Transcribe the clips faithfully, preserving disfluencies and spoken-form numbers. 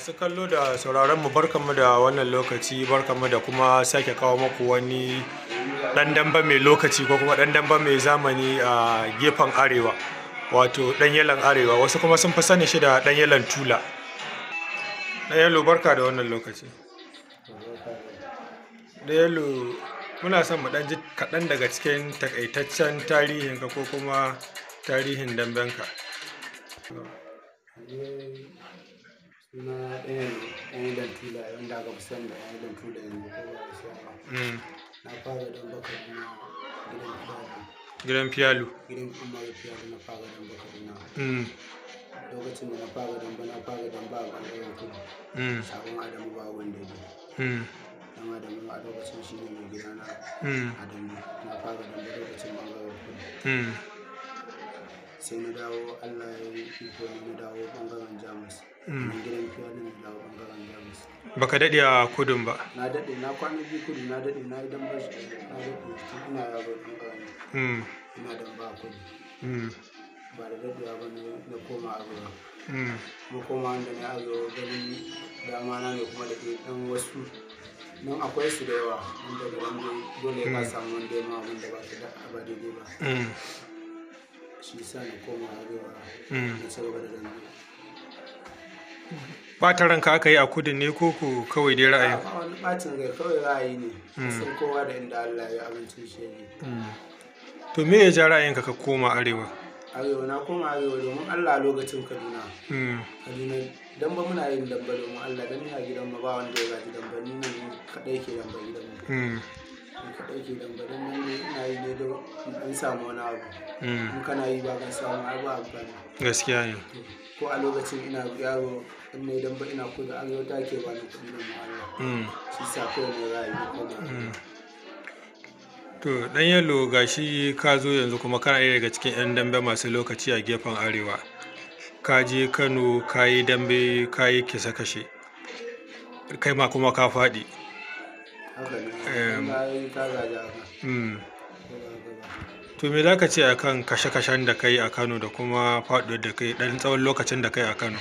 Masu kallo da sauraron mu barkanmu da wannan lokaci, barkanmu da kuma sake kawo muku wani ɗan damba mai lokaci ko kuma ɗan damba mai zamani a gefen arewa, wato ɗan yalan arewa, wasu kuma sun fi sani shi da ɗan yalan tula. Ɗan yalo barka da wannan lokaci. Ɗan yalo muna son mu ɗan ji kaɗan daga cikin takaitaccen tarihinka ko kuma tarihin dambenka. Suna ɗayan yalan tula wanda aka fi sani da yalan tula yanzu ko ba su yawa. Na fara damba Kaduna gidan fiyalu. Gidan fiyalu. Gidan kuma fiyalu na fara damba Kaduna. Lokacin da na fara damba na fara damba a ɓangaren kudu. Sabon Adamu ba wanda ya dan Adamu a lokacin shi ne mai gidana a dambe. Na fara damba lokacin ɓangaren kudu. Sai na dawo Allah ya yi iko na dawo ɓangaren Jamus. Gidan fiyalu na dawo ɓangaren Jamus. Baka daɗe a kudun ba? Na daɗe, na kwana biyu kudu, na daɗe, na yi damba shi, na daɗe tun ina yaro ɓangaren. Ina damba a kudu. Ba da daɗewa ba na koma Arewa. Kuma koma wanda na Arewa ganin dama na ne kuma da ke ɗan wasu nan akwai su da yawa wanda da wanda dole ka samu wanda ya ma wanda ba ta da ba daidai ba. Shi sa na koma Arewa na ci gaba da dambe. Ɓata ranka aka yi a kudin ne ko ko kawai dai ra'ayi? Ba wani ɓacin rai, kawai ra'ayi ne. Sun kowa da inda Allah ya abincin shi ne. To me ya ja ra'ayinka ka koma Arewa? Arewa na koma Arewa domin Allah a lokacin Kaduna. Kaduna damba muna yin damba domin Allah dan ina gidan mu ba wanda ya gaji damba, ni ne kaɗai ke damba gidan mu. Ni kaɗai ke damba dan nan ne ina yi ne don in samu wani abu. In kana yi ba ka samu abu amfani. Gaskiya ne. Ko a lokacin ina yaro in ne damba ina kudu Arewa take ba ni kuɗi da mu Allah. Shi sa kawai ne ra'ayi na koma. To ɗan yalo gashi ka zo yanzu kuma kana ɗaya daga cikin 'yan dambe masu lokaci a gefen arewa. Ka je Kano ka yi dambe ka yi kisa kashe. Kai ma kuma ka faɗi. Haka ne, na yi ka gaji haka. To me za ka ce akan kashe-kashen da kai a Kano da kuma faɗuwar da kai ɗan tsawon lokacin da kai a Kano?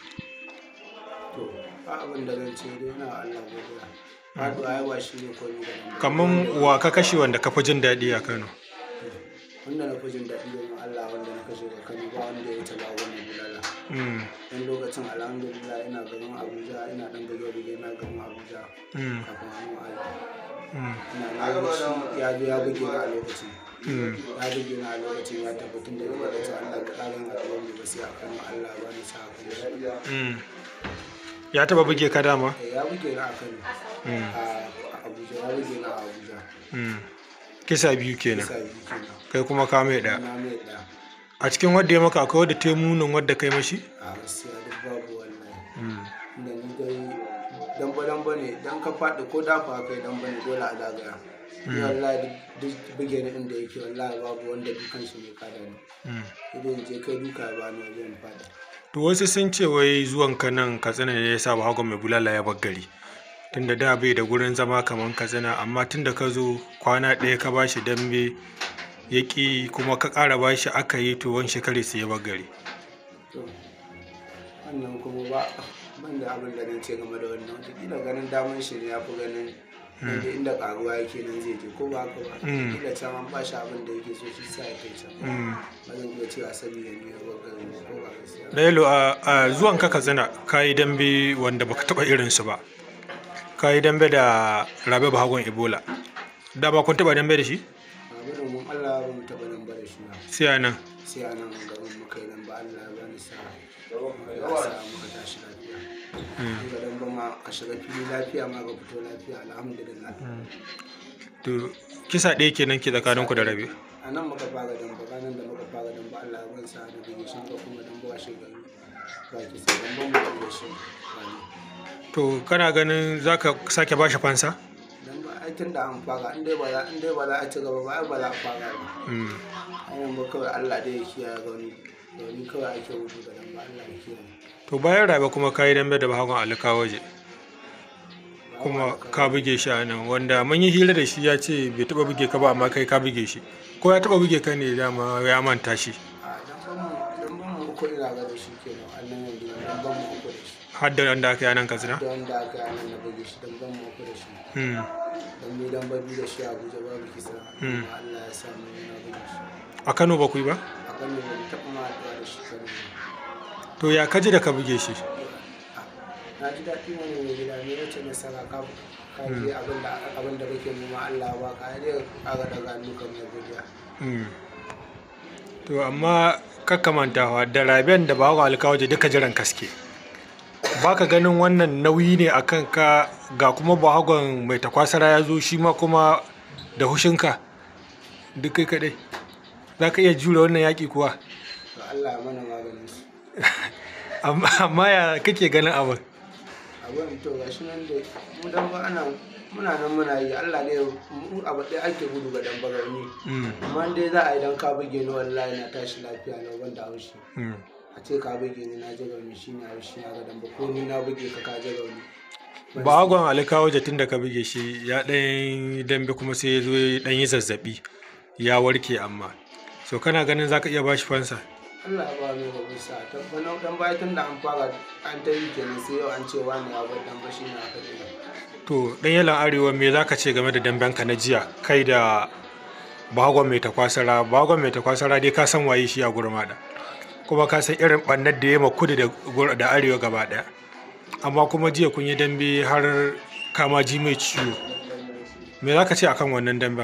To ba abin da zan ce dai na Allah godiya. Faɗuwa yawa shi ne komai da dambe. Kaman wa ka kashe wanda ka fi jin daɗi a Kano? Wanda na fi jin daɗi domin Allah wanda na kashe a Kano ba wanda ya wuce ba wani bulala. Dan lokacin alhamdulillah ina garin Abuja ina ɗan buge-buge ina garin Abuja. Kafin hannu ayi. Ina na shi ya zo ya buge ni a lokacin. Ya buge ni a lokacin ya tabbatar da lokacin Allah ga ƙarin haɗuwar mu ba sai a Kano Allah ba ni sa'a kan. Ya taɓa buge ka dama? Ya buge ni a Kano. A Abuja ya buge ni a Abuja. Kisa biyu kenan. Kisa biyu kenan. Kai kuma ka mai ɗaya. Na mai ɗaya. A cikin wadda ya maka akwai wadda ta yi munin wadda kai mashi? A gaskiya duk babu wallahi. Da ni dai damba-damba ne dan ka faɗi ko dafa kai damba ne dole a zagaya. Ni wallahi duk buge ni inda yake wallahi babu wanda dukan shi mai kada ni. Idan je kai duka ya bani wajen faɗi. To wasu sun ce wai zuwan ka nan Katsina ne ya sa Bhgn mai bulala ya bar gari. Tunda da bai da gurin zama kamar Katsina amma tunda ka zo kwana ɗaya ka bashi dambe ya ƙi kuma ka ƙara bashi aka yi to wani shekari sai ya bar gari. Wannan kuma ba ban da abin da zan ce game da wannan wataƙila ganin daman shi ne ya fi ganin inda inda ƙaruwa yake nan zai je ko ba haka ba. Wataƙila can an bashi abin da yake so shi sa ya kai can. Ba zan iya cewa saboda ni ya bar gari ko ba gaskiya. Da yalo a zuwan ka Katsina ka yi dambe wanda baka taɓa irinsu ba. Ka yi dambe da Rabe Bhgn Ebola. Da ba kun taɓa dambe da shi? Rabe da mun Allah ba mu taɓa dambe da shi ba. Sai a nan? Sai a nan garin muka yi dambe Allah ya bani sa'a. Ya sa muka tashi lafiya. Ga dambe ma ka shiga fili lafiya ma ka fito lafiya alhamdulillah. To kisa ɗaya kenan ke tsakaninku da Rabe? A nan muka fara dambe ranar da muka fara dambe Allah ya bani sa'a da buge shi ka kuma dambe a shekaru. Ba kisa dambe mu da shi. To kana ganin za ka sake bashi fansa? Dan ba ai tun da an fara in dai ba za in dai ba za a ci gaba ba ai ba za a fara ba. Ai ba kawai Allah dai ya kiyaye gani. Domin kawai ake wuce da dan ba Allah ya kiyaye. To bayan Rabe kuma ka yi dambe da Bhgn Ali Kawoje. Kuma ka buge shi a nan wanda mun yi hira da shi ya ce bai taɓa buge ka ba amma kai ka buge shi. Ko ya taɓa buge ka ne dama ya manta shi? A dan ban mu dan ban mu uku ina ga da shi kenan annan yanzu dan ban mu uku da shi. har da wanda aka yi nan Katsina? da wanda aka yi nan na buge shi dan ban mako da shi dan mu dan babi da shi Abuja babu kisa amma Allah ya sa mu na buge shi. A Kano ba ku yi ba? A Kano ba mu taɓa ma da shi Kano. To ya kaji da ka buge shi? Na ji daɗi wani mai gida ne wacce nasara ka ka ji abin da abin da kake nema Allah ba ka dai aka daga nuka mai godiya. To amma kakkamantawa da Raben da Bhgn Alkawoje duka jiran kaske. Baka ganin wannan nauyi ne akan ka ga kuma Bhgn Maitakwasara ya zo shi ma kuma da hushinka duk kai kadai. Za ka iya jure wannan yaƙi kuwa? To Allah ya mana maganin su. Amma ya kake ganin abin? Abin to ga shi nan da mu dan ba ana muna nan muna yi Allah ne mu abu ɗaya ake gudu ga dan bagarni. Amma dai za a yi dan ka buge ni wallahi na tashi lafiya na wanda haushi. A ce ka buge ni na ji rauni shi ne haushi na ga dan ba ko ni na buge ka ka ji rauni. Bhgn Alkawoje tun da ka buge shi ya ɗan dambe kuma sai ya zo ɗan yi zazzaɓi ya warke amma. So kana ganin za ka iya bashi fansa? Allah ya ba mu da bisa ta wannan dan bai tun da an fara an ta yi kenan sai yau an ce wani ya bar dan bashi ne aka dena. To dan Yalon Arewa me za ka ce game da damben ka na jiya kai da Bhgn Maitakwasara? Bhgn Maitakwasara dai ka san waye shi a Gurmada kuma ka san irin bannar da ya ma kudu da Arewa gaba daya amma kuma jiya kun yi dambe har kama ji mai ciwo. Me za ka ce akan wannan damben?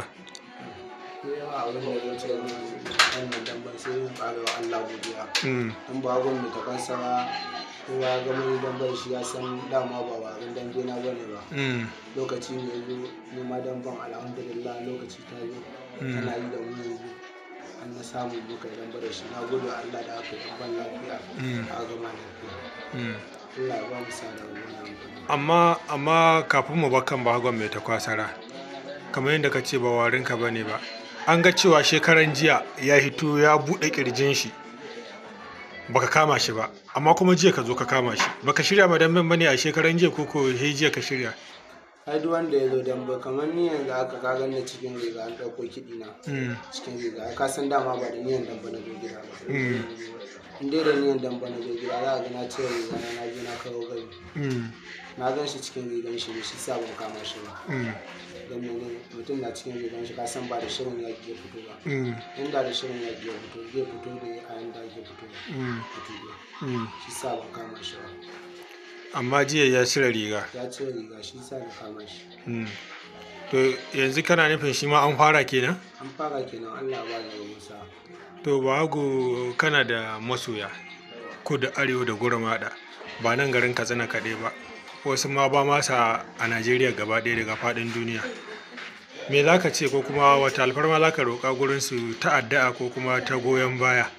Allah godiya. In Bhgn Maitakwasara kowa ga mai damben shi ya san dama ba ba abin dambe na bane ba. Lokaci ne zo ni ma damben alhamdulillah lokaci ta zo tana yi da mu yanzu an na samu muka dambe da shi na gode Allah da aka yi ban lafiya a gama lafiya. Allah ya ba mu sa da wannan. Amma amma kafin mu bakan Bhgn Maitakwasara kamar yadda ka ce ba warinka bane ba. An ga cewa shekaran jiya ya hito ya buɗe ƙirjin shi baka kama shi ba amma kuma jiya ka zo ka kama shi baka shirya ma damben bane a shekaran jiya ko ko sai jiya ka shirya? Ai duk wanda ya zo dambe kamar ni yanzu aka ka ganna cikin riga an ɗauko kiɗi na cikin riga ka san dama ba da niyan dambe na zo gida ba. In dai da niyan dambe na zo gida za a ga na cire riga na na je na kawo gari na gan shi cikin rigan shi ne shi sa ban kama shi ba. Don mene mutum na cikin rigan shi ka san ba da shirin yaƙi ya fito ba. Inda da shirin yaƙi ya fito zai fito da a yanda ake fito ba. Shi sa ban kama shi ba. Amma jiya ya cire riga. Ya cire riga shi sa ban kama shi. To yanzu kana nufin shi ma an fara kenan? An fara kenan Allah ba da musa. To Bhgn kana da masoya kudu Arewa da Gurmada ba nan garin Katsina kaɗai ba. Wasu ma ba masa a Najeriya gaba ɗaya daga faɗin duniya. Me za ka ce ko kuma wata alfarma za ka roƙa gurin su ta addu'a ko kuma ta goyon baya?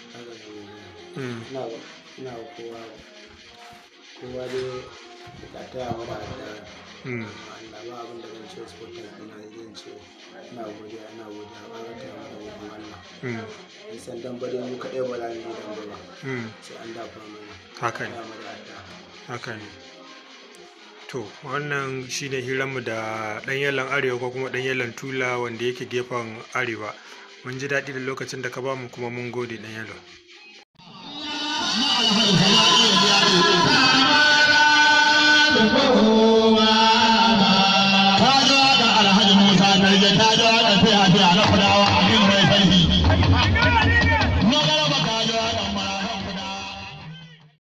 Ina kowa kowa dai ka taya mu da addu'a. Allah ba abin da zan ce su ko ta ina zan ce ina godiya ina godiya ba ta taya mu da gudun Allah. In san dan bare mu kaɗai ba za mu yi dan ba. Sai an dafa mana. Haka ne. Haka ne. To wannan shi ne hiranmu da ɗan Yalon Arewa ko kuma ɗan Yalon Tula wanda yake gefen Arewa. Mun ji daɗi da lokacin da ka ba mu kuma mun gode ɗan Yalon. Ta zo da Alhaji Musa Garge ta zo da fiya-fiya na Kudawa.